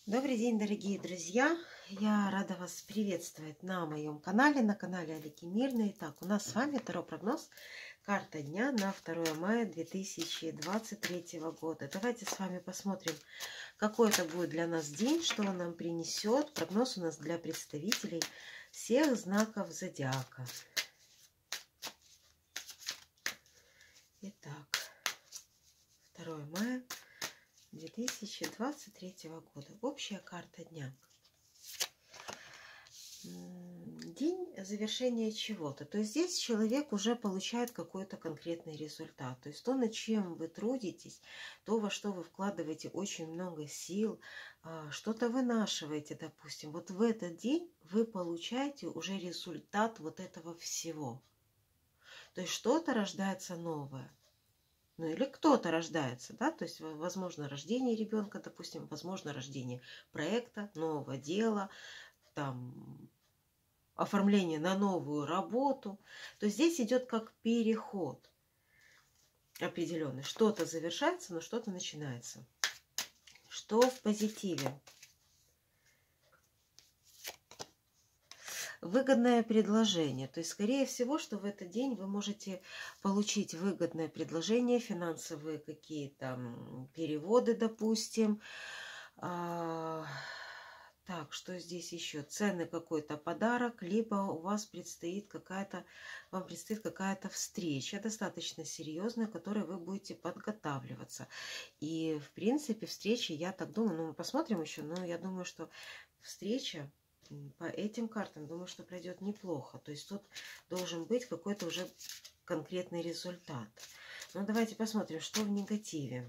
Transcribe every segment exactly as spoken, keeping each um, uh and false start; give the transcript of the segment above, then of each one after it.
Добрый день, дорогие друзья! Я рада вас приветствовать на моем канале, на канале Алики Мирной. Итак, у нас с вами таро прогноз, карта дня на второе мая две тысячи двадцать третьего года. Давайте с вами посмотрим, какой это будет для нас день, что он нам принесет. Прогноз у нас для представителей всех знаков зодиака. Итак, второе мая две тысячи двадцать третьего года. Общая карта дня. День завершения чего-то. То есть здесь человек уже получает какой-то конкретный результат. То есть то, над чем вы трудитесь, то, во что вы вкладываете очень много сил, что-то вынашиваете, допустим. Вот в этот день вы получаете уже результат вот этого всего. То есть что-то рождается новое. Ну или кто-то рождается, да, то есть возможно рождение ребенка, допустим, возможно рождение проекта, нового дела, там, оформление на новую работу. То есть здесь идет как переход определенный. Что-то завершается, но что-то начинается. Что в позитиве? Выгодное предложение. То есть, скорее всего, что в этот день вы можете получить выгодное предложение, финансовые какие-то переводы, допустим. А, так, что здесь еще? Ценный какой-то подарок, либо у вас предстоит какая-то, вам предстоит какая-то встреча достаточно серьезная, к которой вы будете подготавливаться. И, в принципе, встречи, я так думаю, ну, мы посмотрим еще, но я думаю, что встреча по этим картам, думаю, что пройдет неплохо. То есть тут должен быть какой-то уже конкретный результат. Ну, давайте посмотрим, что в негативе.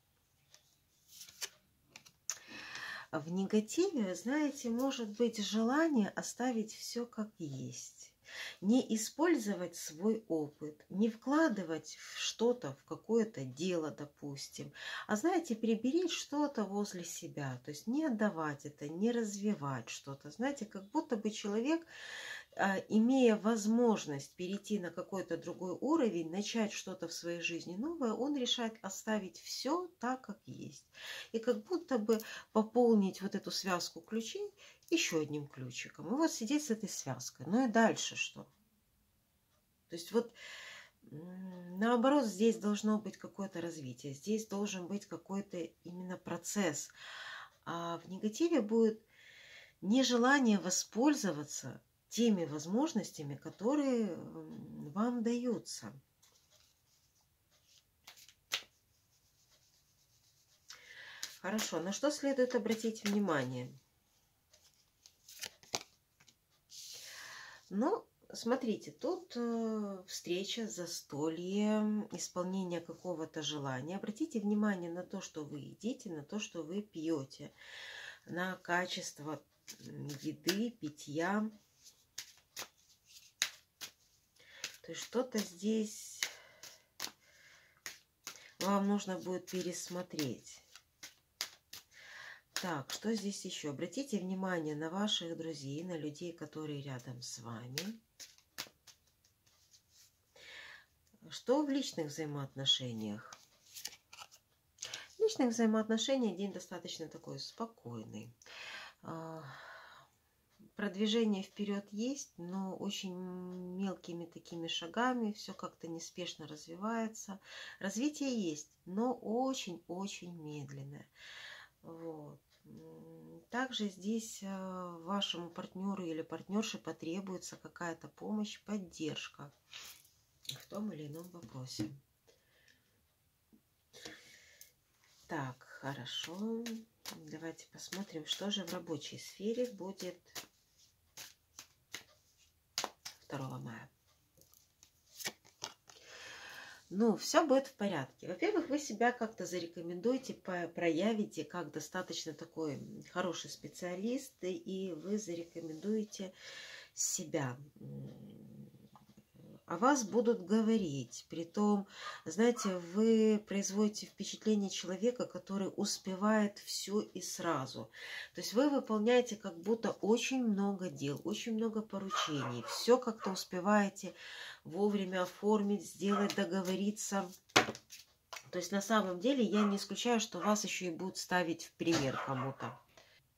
В негативе, вы знаете, может быть желание оставить все как есть. Не использовать свой опыт, не вкладывать в что-то, в какое-то дело, допустим, а, знаете, приберечь что-то возле себя, то есть не отдавать это, не развивать что-то. Знаете, как будто бы человек, имея возможность перейти на какой-то другой уровень, начать что-то в своей жизни новое, он решает оставить все так, как есть. И как будто бы пополнить вот эту связку ключей еще одним ключиком. И вот сидеть с этой связкой. Ну и дальше что? То есть вот наоборот, здесь должно быть какое-то развитие. Здесь должен быть какой-то именно процесс. А в негативе будет нежелание воспользоваться теми возможностями, которые вам даются. Хорошо, на что следует обратить внимание? Ну, смотрите, тут э, встреча, застолье, исполнение какого-то желания. Обратите внимание на то, что вы едите, на то, что вы пьете, на качество еды, питья. То есть что-то здесь вам нужно будет пересмотреть. Так, что здесь еще? Обратите внимание на ваших друзей, на людей, которые рядом с вами. Что в личных взаимоотношениях? В личных взаимоотношениях день достаточно такой спокойный. Продвижение вперед есть, но очень мелкими такими шагами, все как-то неспешно развивается. Развитие есть, но очень-очень медленное. Вот. Также здесь вашему партнеру или партнерше потребуется какая-то помощь, поддержка в том или ином вопросе. Так, хорошо. Давайте посмотрим, что же в рабочей сфере будет второго мая. Ну, все будет в порядке. Во-первых, вы себя как-то зарекомендуете, проявите как достаточно такой хороший специалист, и вы зарекомендуете себя. О вас будут говорить. Притом, знаете, вы производите впечатление человека, который успевает все и сразу. То есть вы выполняете как будто очень много дел, очень много поручений. Все как-то успеваете вовремя оформить, сделать, договориться. То есть на самом деле я не исключаю, что вас еще и будут ставить в пример кому-то.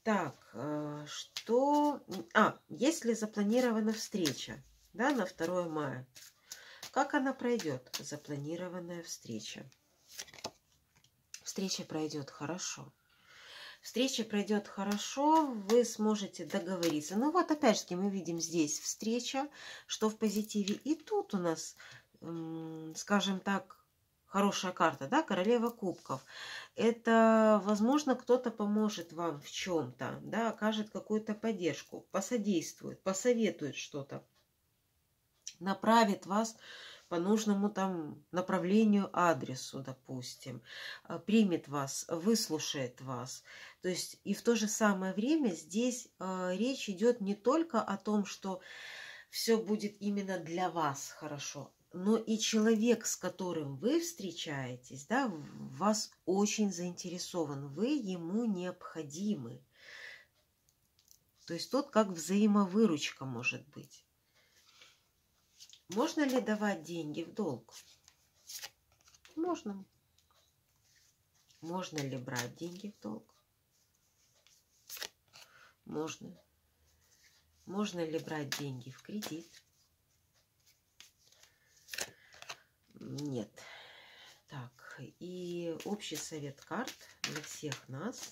Так, э, что... А, если запланирована встреча, да, на второе мая, как она пройдет, запланированная встреча? Встреча пройдет хорошо. Встреча пройдет хорошо, вы сможете договориться. Ну вот, опять же, мы видим здесь встреча, что в позитиве. И тут у нас, скажем так, хорошая карта, да, королева кубков. Это, возможно, кто-то поможет вам в чем-то, да, окажет какую-то поддержку, посодействует, посоветует что-то, направит вас по нужному там направлению, адресу, допустим, примет вас, выслушает вас. То есть и в то же самое время здесь э, речь идет не только о том, что все будет именно для вас хорошо, но и человек, с которым вы встречаетесь, да, в вас очень заинтересован, вы ему необходимы. То есть тут как взаимовыручка может быть. Можно ли давать деньги в долг? Можно. Можно ли брать деньги в долг? Можно. Можно ли брать деньги в кредит? Нет. Так, и общий совет карт для всех нас.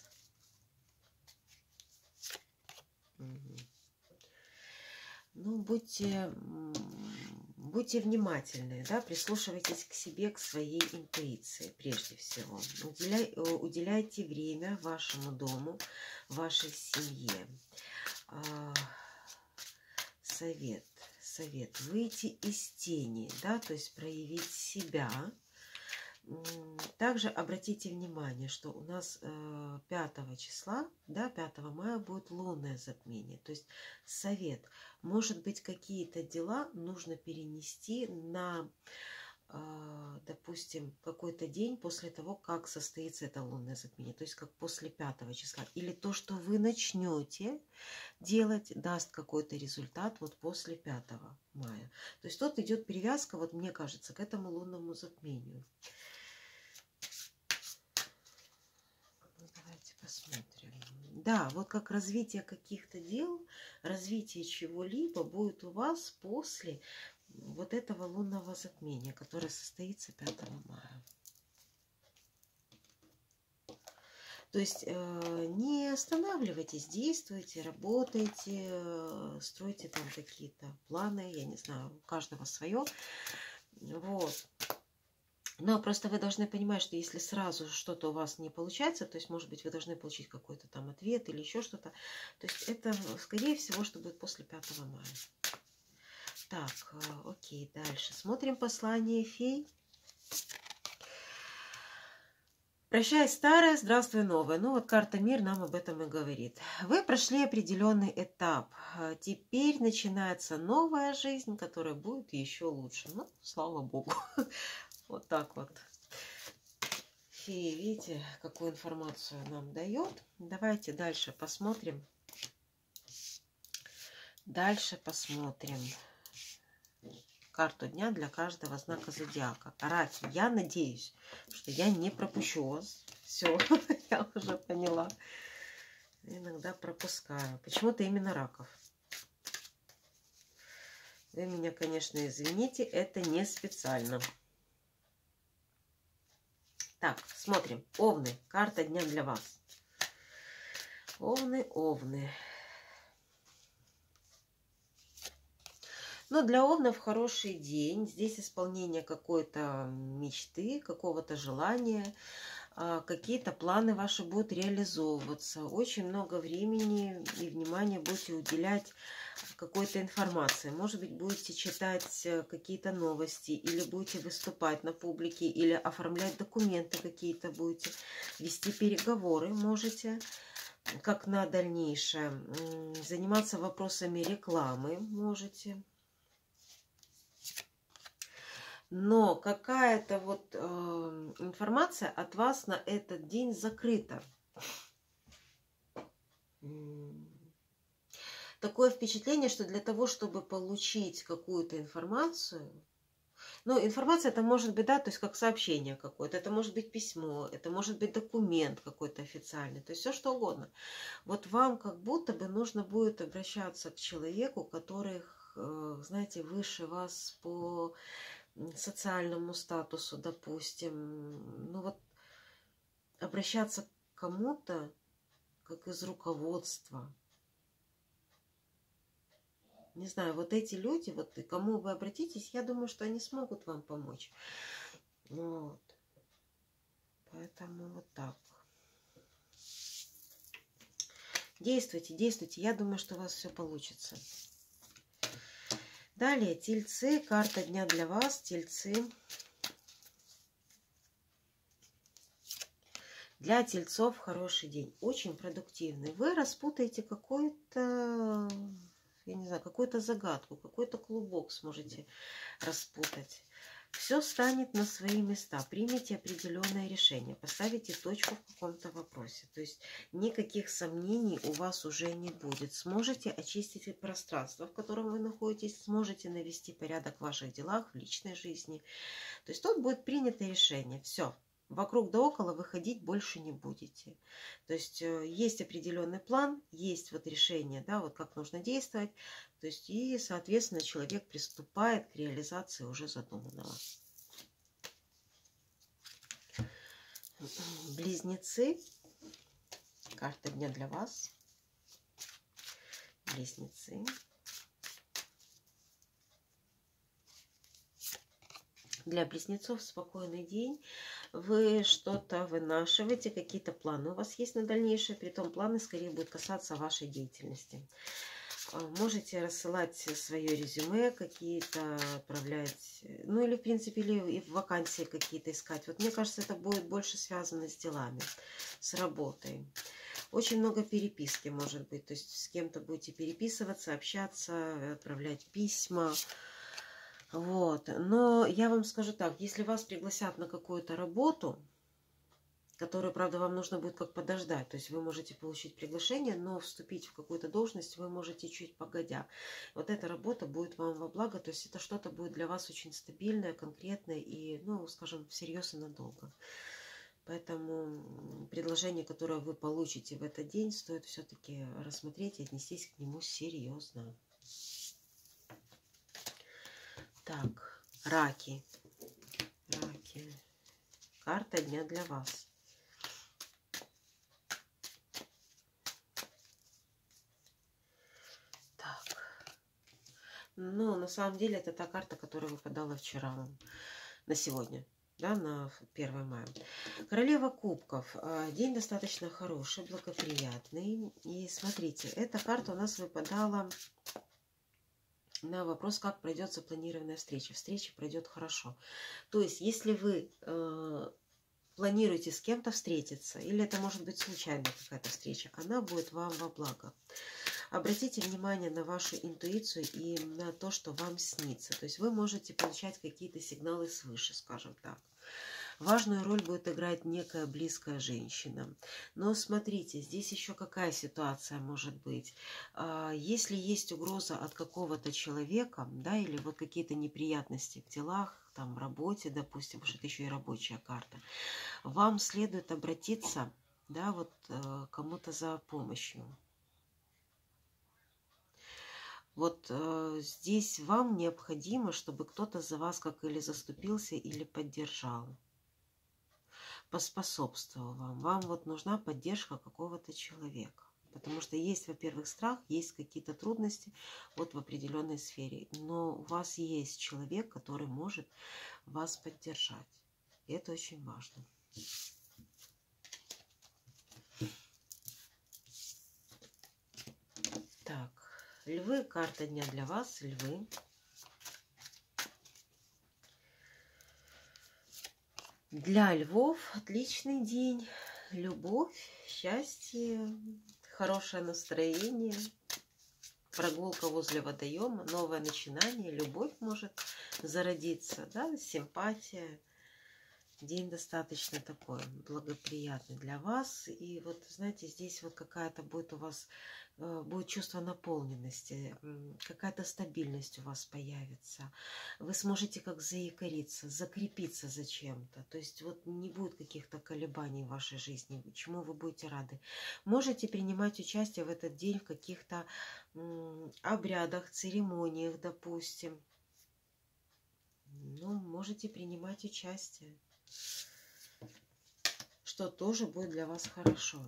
Угу. Ну, будьте, будьте внимательны, да, прислушивайтесь к себе, к своей интуиции прежде всего. Уделяй, уделяйте время вашему дому, вашей семье. Совет, совет. Выйти из тени, да, то есть проявить себя. Также обратите внимание, что у нас пятого числа, да, пятого мая будет лунное затмение. То есть совет. Может быть, какие-то дела нужно перенести на, допустим, какой-то день после того, как состоится это лунное затмение. То есть как после пятого числа. Или то, что вы начнете делать, даст какой-то результат вот после пятого мая. То есть тут идет перевязка, вот мне кажется, к этому лунному затмению. Давайте посмотрим. Да, вот как развитие каких-то дел, развитие чего-либо будет у вас после вот этого лунного затмения, которое состоится пятого мая. То есть э, не останавливайтесь, действуйте, работайте, э, стройте там какие-то планы, я не знаю, у каждого свое. Вот. Но просто вы должны понимать, что если сразу что-то у вас не получается, то есть, может быть, вы должны получить какой-то там ответ или еще что-то. То есть это, скорее всего, что будет после пятого мая. Так, окей, дальше. Смотрим послание фей. Прощай старое, здравствуй новое. Ну вот карта Мир нам об этом и говорит. Вы прошли определенный этап. Теперь начинается новая жизнь, которая будет еще лучше. Ну, слава богу. Вот так вот. Фея, видите, какую информацию нам дает. Давайте дальше посмотрим. Дальше посмотрим карту дня для каждого знака зодиака. Раки, я надеюсь, что я не пропущу вас. Все, я уже поняла. Иногда пропускаю. Почему-то именно раков. Вы меня, конечно, извините, это не специально. Так, смотрим. Овны. Карта дня для вас. Овны, овны. Но для овнов хороший день. Здесь исполнение какой-то мечты, какого-то желания. Какие-то планы ваши будут реализовываться. Очень много времени и внимания будете уделять какой-то информации. Может быть, будете читать какие-то новости, или будете выступать на публике, или оформлять документы какие-то будете, вести переговоры можете, как на дальнейшее. Заниматься вопросами рекламы можете. Но какая-то вот э, информация от вас на этот день закрыта. Такое впечатление, что для того, чтобы получить какую-то информацию, Ну, информация это может быть, да, то есть как сообщение какое-то, это может быть письмо, это может быть документ какой-то официальный, то есть все что угодно. Вот вам как будто бы нужно будет обращаться к человеку, который, знаете, выше вас по социальному статусу, допустим. Ну вот обращаться к кому-то, как из руководства. Не знаю, вот эти люди, вот к кому вы обратитесь, я думаю, что они смогут вам помочь. Вот. Поэтому вот так. Действуйте, действуйте. Я думаю, что у вас все получится. Далее, тельцы. Карта дня для вас. Тельцы. Для тельцов хороший день. Очень продуктивный. Вы распутаете какой-то... я не знаю, какую-то загадку, какой-то клубок сможете распутать. Все станет на свои места. Примите определенное решение. Поставите точку в каком-то вопросе. То есть никаких сомнений у вас уже не будет. Сможете очистить пространство, в котором вы находитесь. Сможете навести порядок в ваших делах, в личной жизни. То есть тут будет принято решение. Все. Вокруг да около вы ходить больше не будете. То есть есть определенный план, есть вот решение, да, вот как нужно действовать. То есть и, соответственно, человек приступает к реализации уже задуманного. Близнецы. Карта дня для вас. Близнецы. Для близнецов спокойный день. Вы что-то вынашиваете, какие-то планы у вас есть на дальнейшее, притом планы скорее будут касаться вашей деятельности. Можете рассылать свое резюме, какие-то отправлять, ну или в принципе, или вакансии какие-то искать. Вот мне кажется, это будет больше связано с делами, с работой. Очень много переписки может быть, то есть с кем-то будете переписываться, общаться, отправлять письма. Вот. Но я вам скажу так, если вас пригласят на какую-то работу, которую, правда, вам нужно будет как подождать, то есть вы можете получить приглашение, но вступить в какую-то должность вы можете чуть погодя. Вот эта работа будет вам во благо, то есть это что-то будет для вас очень стабильное, конкретное и, ну, скажем, всерьез и надолго. Поэтому предложение, которое вы получите в этот день, стоит все-таки рассмотреть и отнестись к нему серьезно. Так, раки. Раки. Карта дня для вас. Так. Ну, на самом деле, это та карта, которая выпадала вчера вам. На сегодня. Да, на первое мая. Королева кубков. День достаточно хороший, благоприятный. И смотрите, эта карта у нас выпадала на вопрос, как пройдет запланированная встреча. Встреча пройдет хорошо. То есть, если вы э, планируете с кем-то встретиться, или это может быть случайная какая-то встреча, она будет вам во благо. Обратите внимание на вашу интуицию и на то, что вам снится. То есть вы можете получать какие-то сигналы свыше, скажем так. Важную роль будет играть некая близкая женщина. Но смотрите, здесь еще какая ситуация может быть. Если есть угроза от какого-то человека, да, или вот какие-то неприятности в делах, там, в работе, допустим, потому что это еще и рабочая карта, вам следует обратиться, да, вот кому-то за помощью. Вот э, здесь вам необходимо, чтобы кто-то за вас как или заступился, или поддержал, поспособствовал вам. Вам вот нужна поддержка какого-то человека. Потому что есть, во-первых, страх, есть какие-то трудности вот в определенной сфере. Но у вас есть человек, который может вас поддержать. И это очень важно. Так. Львы, карта дня для вас, львы. Для львов отличный день. Любовь, счастье, хорошее настроение, прогулка возле водоема, новое начинание, любовь может зародиться, да, симпатия. День достаточно такой благоприятный для вас. И вот, знаете, здесь вот какая-то будет у вас, будет чувство наполненности, какая-то стабильность у вас появится. Вы сможете как заякориться, закрепиться за чем-то. То есть вот не будет каких-то колебаний в вашей жизни, чему вы будете рады. Можете принимать участие в этот день в каких-то обрядах, церемониях, допустим. Ну, можете принимать участие, что тоже будет для вас хорошо.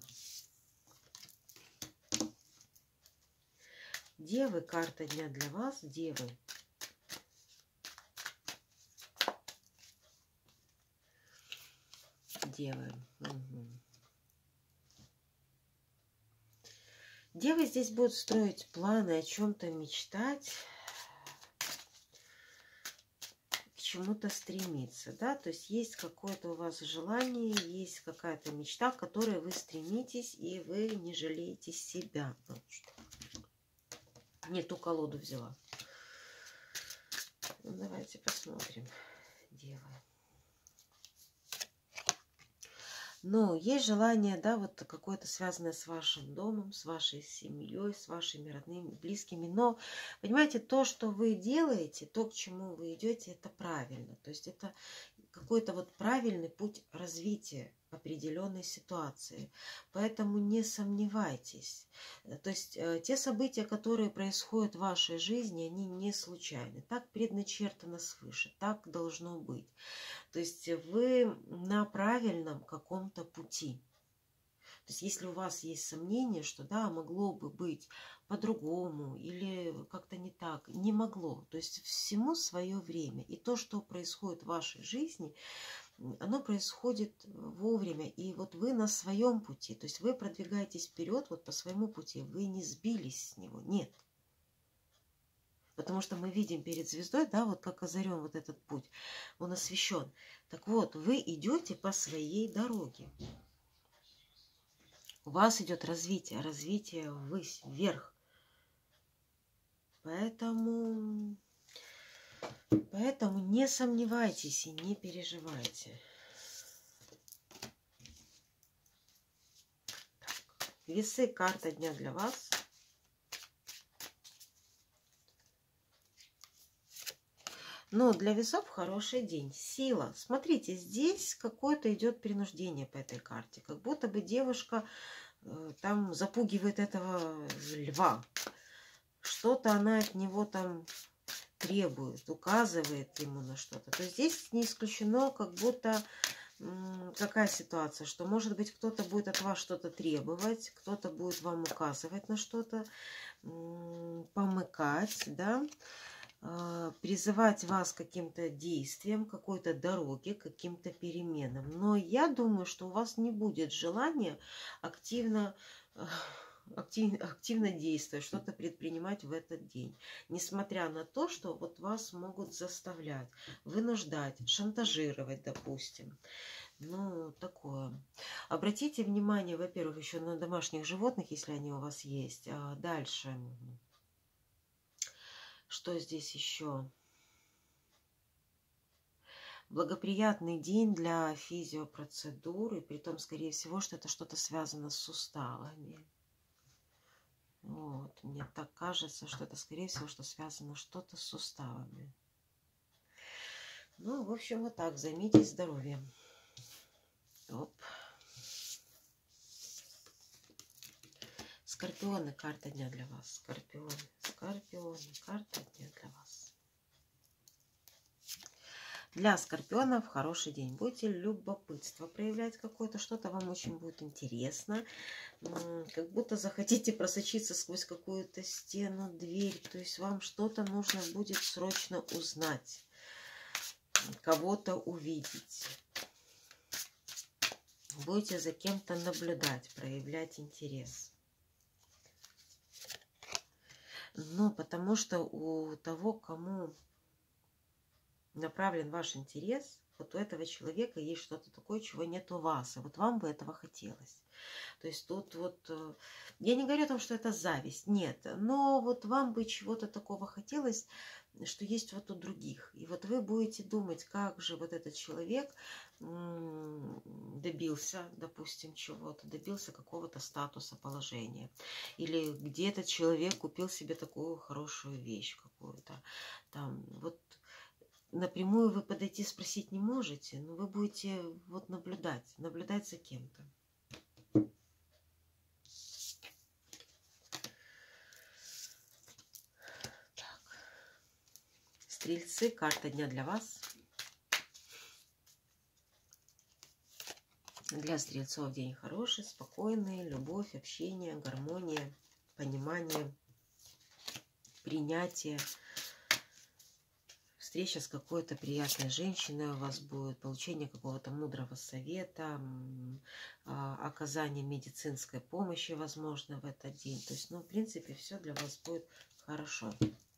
Девы, карта дня для вас, девы. Девы. Угу. Девы здесь будут строить планы, о чем-то мечтать, к чему-то стремиться, да, то есть есть какое-то у вас желание, есть какая-то мечта, к которой вы стремитесь, и вы не жалеете себя. Не ту колоду взяла. Ну, давайте посмотрим, девы. Но есть желание, да, вот какое-то связанное с вашим домом, с вашей семьей, с вашими родными, близкими. Но, понимаете, то, что вы делаете, то, к чему вы идете, это правильно. То есть это какой-то вот правильный путь развития определенной ситуации. Поэтому не сомневайтесь. То есть э, те события, которые происходят в вашей жизни, они не случайны. Так предначертано свыше, так должно быть. То есть вы на правильном каком-то пути. То есть если у вас есть сомнение, что да, могло бы быть по-другому или как-то не так, не могло. То есть всему свое время. И то, что происходит в вашей жизни, оно происходит вовремя. И вот вы на своем пути. То есть вы продвигаетесь вперед вот по своему пути. Вы не сбились с него. Нет. Потому что мы видим перед звездой, да, вот как озарен вот этот путь. Он освещен. Так вот, вы идете по своей дороге. У вас идет развитие, развитие ввысь, вверх. Поэтому, поэтому не сомневайтесь и не переживайте. Так, весы, карта дня для вас. Но для весов хороший день. Сила. Смотрите, здесь какое-то идет принуждение по этой карте. Как будто бы девушка э, там запугивает этого льва. Что-то она от него там требует, указывает ему на что-то. То есть здесь не исключено, как будто м, какая ситуация, что может быть кто-то будет от вас что-то требовать, кто-то будет вам указывать на что-то, помыкать, да, призывать вас к каким-то действиям, какой-то дороге, каким-то переменам. Но я думаю, что у вас не будет желания активно, актив, активно действовать, что-то предпринимать в этот день. Несмотря на то, что вот вас могут заставлять, вынуждать, шантажировать, допустим. Ну, такое. Обратите внимание, во-первых, еще на домашних животных, если они у вас есть. А дальше... Что здесь еще? Благоприятный день для физиопроцедуры, при том, скорее всего, что это что-то связано с суставами. Вот, мне так кажется, что это, скорее всего, что связано что-то с суставами. Ну, в общем, вот так, займитесь здоровьем. Оп. Скорпионы, карта дня для вас. Скорпионы, скорпионы, карта дня для вас. Для скорпионов хороший день. Будете любопытство проявлять какое-то, что-то вам очень будет интересно. Как будто захотите просочиться сквозь какую-то стену, дверь. То есть вам что-то нужно будет срочно узнать. Кого-то увидеть. Будете за кем-то наблюдать, проявлять интерес. Ну, потому что у того, кому направлен ваш интерес, вот у этого человека есть что-то такое, чего нет у вас, и вот вам бы этого хотелось. То есть тут вот, я не говорю о том, что это зависть, нет, но вот вам бы чего-то такого хотелось, что есть вот у других. И вот вы будете думать, как же вот этот человек добился, допустим, чего-то, добился какого-то статуса, положения. Или где этот человек купил себе такую хорошую вещь какую-то. Там, вот напрямую вы подойти спросить не можете, но вы будете вот наблюдать, наблюдать за кем-то. Стрельцы, карта дня для вас. Для стрельцов день хороший, спокойный, любовь, общение, гармония, понимание, принятие. Встреча с какой-то приятной женщиной у вас будет, получение какого-то мудрого совета, оказание медицинской помощи, возможно, в этот день. То есть, ну, в принципе, все для вас будет хорошо.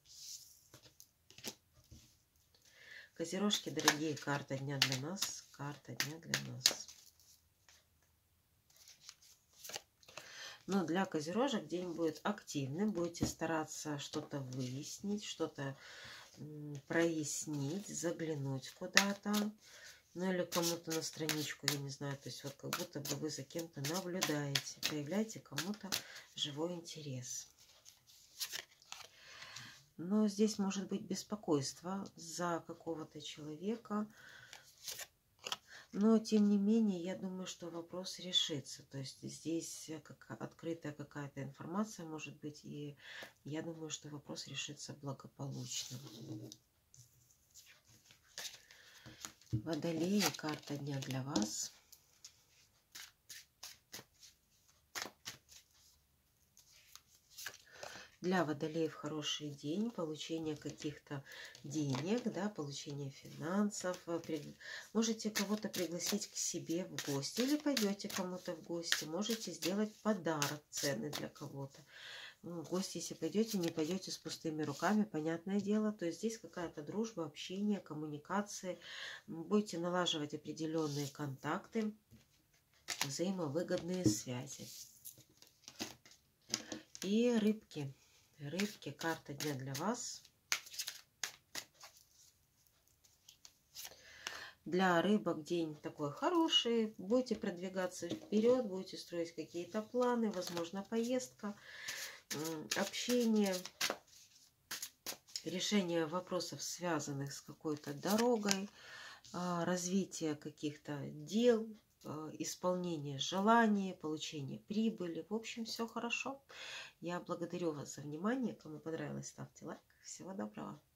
Козерожки, дорогие, карта дня для нас, карта дня для нас. Но для козерожек день будет активным, будете стараться что-то выяснить, что-то прояснить, заглянуть куда-то, ну или кому-то на страничку, я не знаю, то есть вот как будто бы вы за кем-то наблюдаете, проявляете кому-то живой интерес. Но здесь может быть беспокойство за какого-то человека. Но, тем не менее, я думаю, что вопрос решится. То есть здесь как открытая какая-то информация может быть. И я думаю, что вопрос решится благополучно. Водолеи, карта дня для вас. Для водолеев хороший день, получение каких-то денег, да, получение финансов. Можете кого-то пригласить к себе в гости или пойдете кому-то в гости. Можете сделать подарок ценный для кого-то. Ну, в гости, если пойдете, не пойдете с пустыми руками, понятное дело. То есть здесь какая-то дружба, общение, коммуникации. Будете налаживать определенные контакты, взаимовыгодные связи. И рыбки. Рыбки, карта дня для вас. Для рыбок день такой хороший. Будете продвигаться вперед, будете строить какие-то планы, возможно, поездка, общение, решение вопросов, связанных с какой-то дорогой, развитие каких-то дел, исполнение желаний, получение прибыли. В общем, все хорошо. Я благодарю вас за внимание. Кому понравилось, ставьте лайк. Всего доброго.